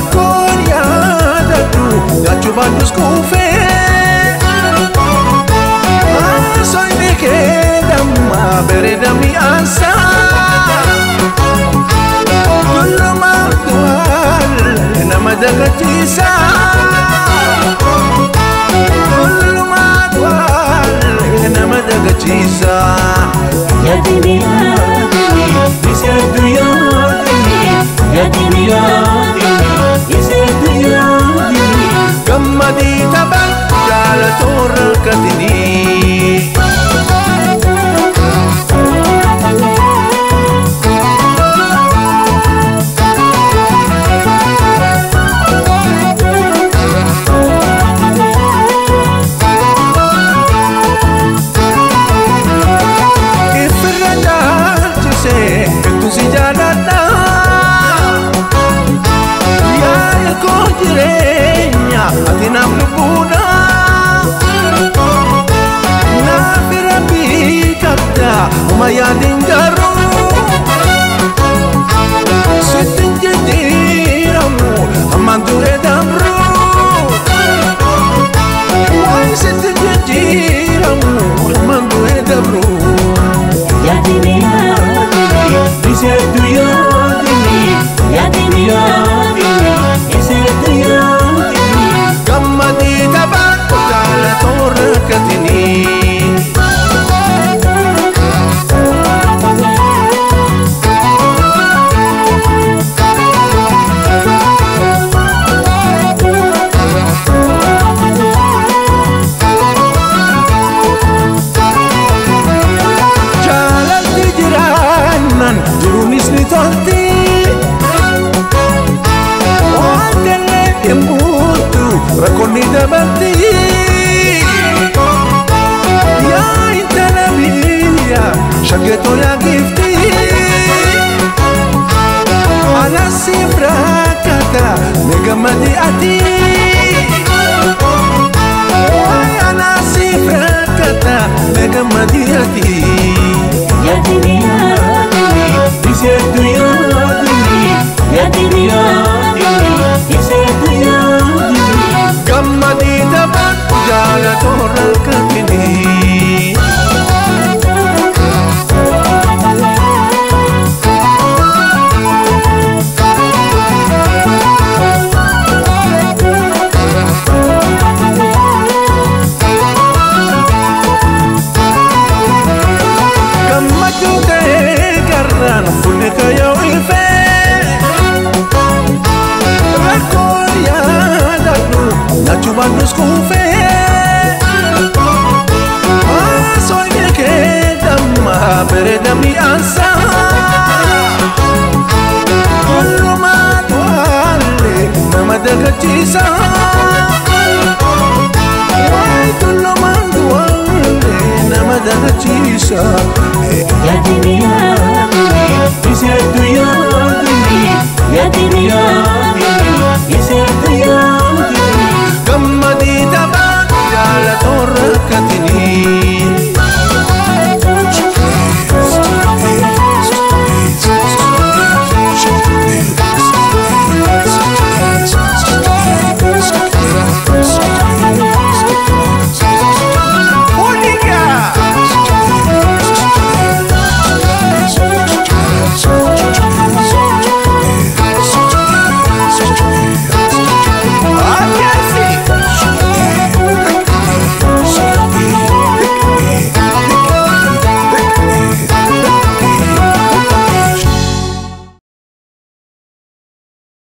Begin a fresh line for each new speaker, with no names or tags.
rakkoon yaadadhu gaachuu baadhus kuufee soyni kee damma bareeda mi'aansaa tullumaa du'aal nama dagachiisa tullumaa du'aal nama dagachiisa
yaadini iseetu yaadini yaadini yaadini iseetu yaadini
gammadii taphan jaalatoo rakkatinii ati naaf lubbuudha naaf rabbii qabda uma yaadin garuu sittin jijjiiramu ammaan du'e dabru waay sittin jijjiiramu ammaan du'e dabru
yaadini iseetu yaadini yaadini yaadini iseetu yaadini
gammadii taphan jaalatoo rakkatinii jaalatti jiraannan jiruunis ni tolti waan gallee dhimbuutu rakkoonni dabalti yaa intala biyya shaggeetoo yaa gifti anasiif rakkata meegammadii ati waay anasiif rakkata meegammadii ati
yaadini iseetu yaadini yaadini yaadini iseetu yaadini
gammadii taphan jaalatoo rakkatinii gammachuu ta'ee garraan fuulli kayyoo ifee rakkoon yaadadhu gaachuu baadhus kuufee soyni kee damma bareeda mi'aansaa tullumaa du'aal nama dagachiisa waay tullumaa du'aal nama dagachiisa
yaadini iseetu yaadini yaadini yaadini